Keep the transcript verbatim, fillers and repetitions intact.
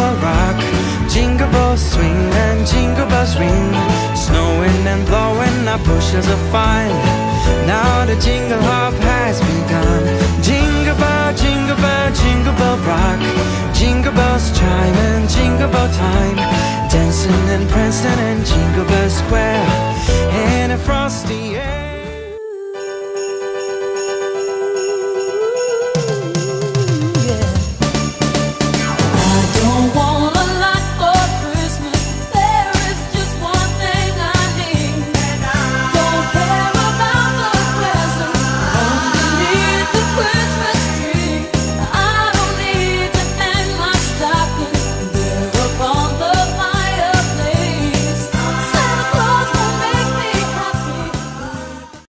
bell rock, jingle bells swing and jingle bells ring. Snowing and blowing, our bushels are fine. Now the jingle hop has begun. Jingle bell, jingle bell, jingle bell rock, jingle bells chime and jingle bell time. Dancing and prancing in Jingle Bell Square in a frosty air.